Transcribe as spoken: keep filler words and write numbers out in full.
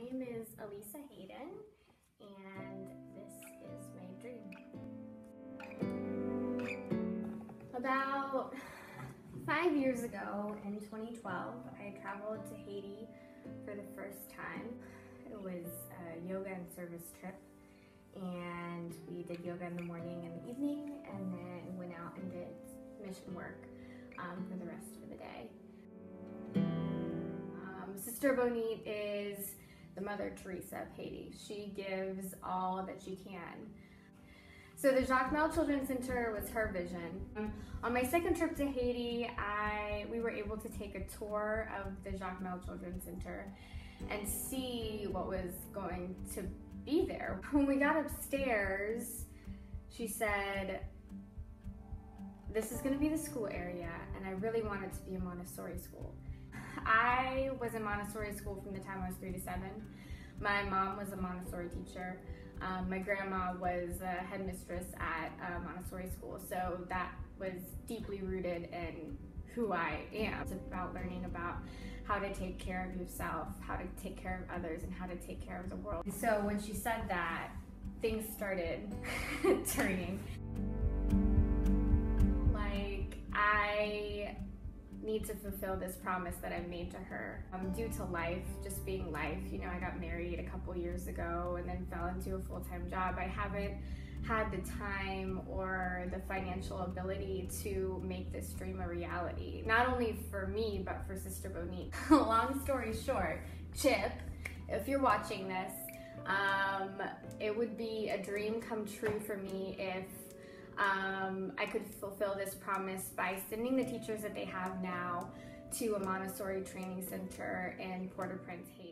name is Elisa Hayden, and this is my dream. About five years ago, in twenty twelve, I traveled to Haiti for the first time. It was a yoga and service trip, and we did yoga in the morning and the evening, and then went out and did mission work um, for the rest of the day. Um, Sister Bonit is the Mother Teresa of Haiti. She gives all that she can. So the Jacmel Children's Center was her vision. Um, on my second trip to Haiti, I we were able to take a tour of the Jacmel Children's Center and see what was going to be there. When we got upstairs, she said, "This is going to be the school area, and I really want it to be a Montessori school." I was in Montessori school from the time I was three to seven. My mom was a Montessori teacher. Um, my grandma was a headmistress at a Montessori school, so that was deeply rooted in who I am. It's about learning about how to take care of yourself, how to take care of others, and how to take care of the world. And so when she said that, things started turning. Like, I need to fulfill this promise that I made to her. Um, due to life, just being life, you know, I got married a couple years ago and then fell into a full-time job. I haven't had the time or the financial ability to make this dream a reality. Not only for me, but for Sister Bonit. Long story short, Chip, if you're watching this, um, it would be a dream come true for me if Um, I could fulfill this promise by sending the teachers that they have now to a Montessori training center in Port-au-Prince, Haiti.